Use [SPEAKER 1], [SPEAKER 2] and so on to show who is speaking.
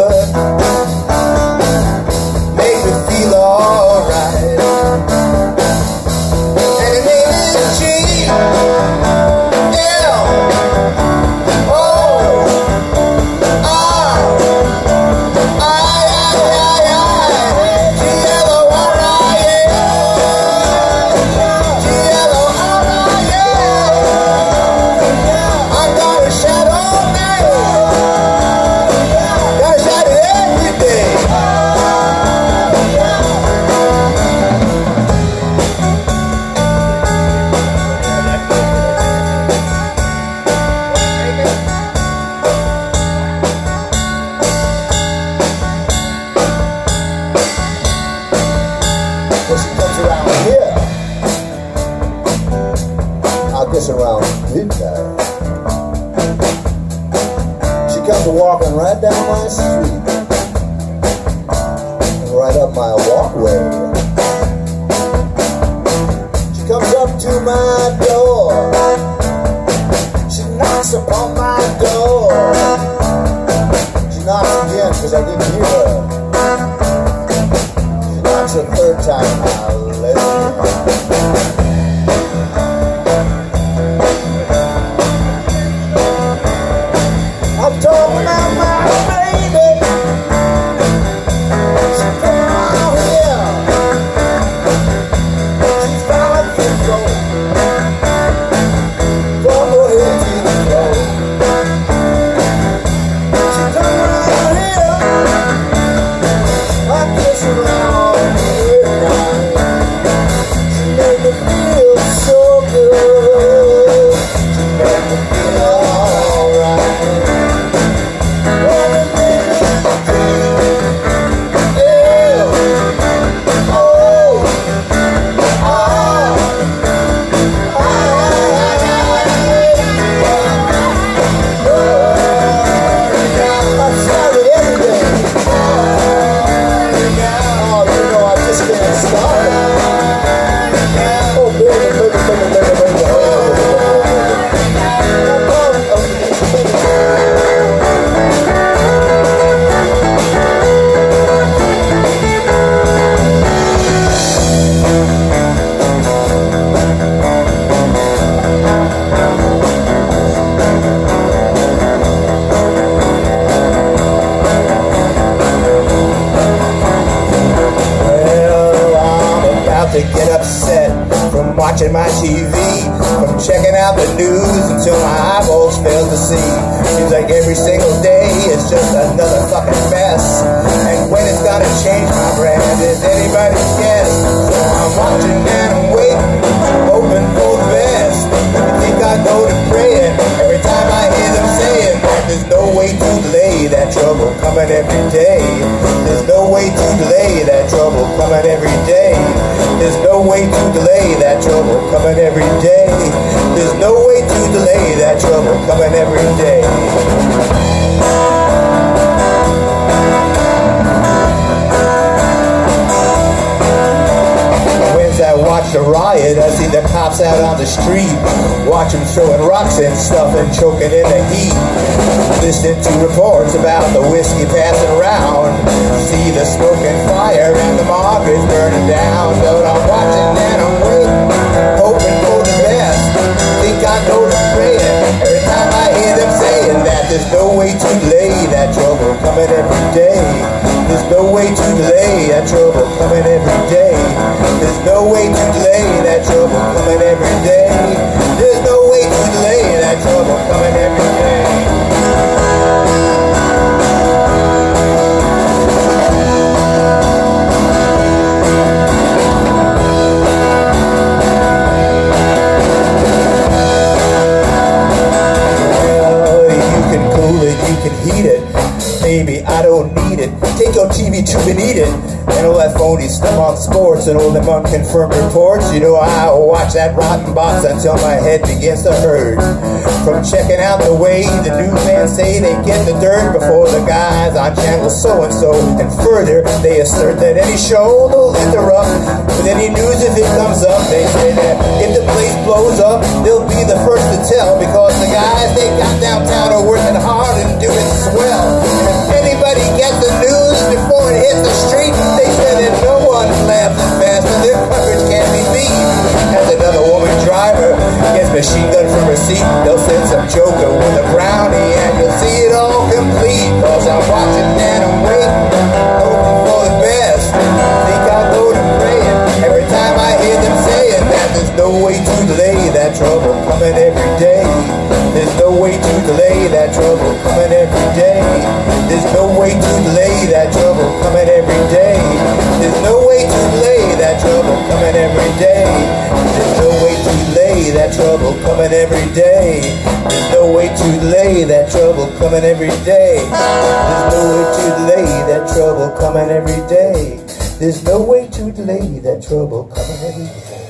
[SPEAKER 1] good, make me feel alright. And her name is G. Around midnight, she comes walking right down my street and right up my walkway. She comes up to my door, she knocks upon my door. She knocks again because I didn't hear her. She knocks a third time now. Let's to get upset from watching my TV, from checking out the news until my eyeballs fail to see. Seems like every single day is just another fucking mess, and when it's gonna change my brand is anybody's guess. So I'm watching and I'm waiting, hoping for the best. You think I go to praying every time I hear them saying that there's no way to delay that trouble coming every day. There's no way to delay that trouble coming every day. There's no way to delay that trouble coming every day. There's no way to delay that trouble coming every day. I watch the riot, I see the cops out on the street, watch them throwing rocks and stuff and choking in the heat. Listen to reports about the whiskey passing around, see the smoke and fire and the market's burning down. But I'm watching and I'm waiting, hoping for the best. Think I know the praying every time I hear them saying that there's no way to delay that trouble coming every day. There's no way to delay that trouble coming every day. There's no way to delay that trouble coming every day. There's no way to delay that trouble coming every day. Well, you can cool it, you can heat it. Maybe I don't need it. Take your TV tube and eat it. And all that phony stuff on sports and all them unconfirmed reports. You know I watch that rotten box until my head begins to hurt. From checking out the way the newsmen say they get the dirt before the guys on channel so-and-so. And further, they assert that any show they'll interrupt with any news if it comes up. They say that if the place blows up, they'll be the first to tell, because the guys they got downtown are working hard and doing swell. And if anybody gets every day. There's no way to lay that trouble coming every day. There's no way to lay that trouble coming every day. There's no way to lay that trouble coming every day. There's no way to delay that trouble coming every day.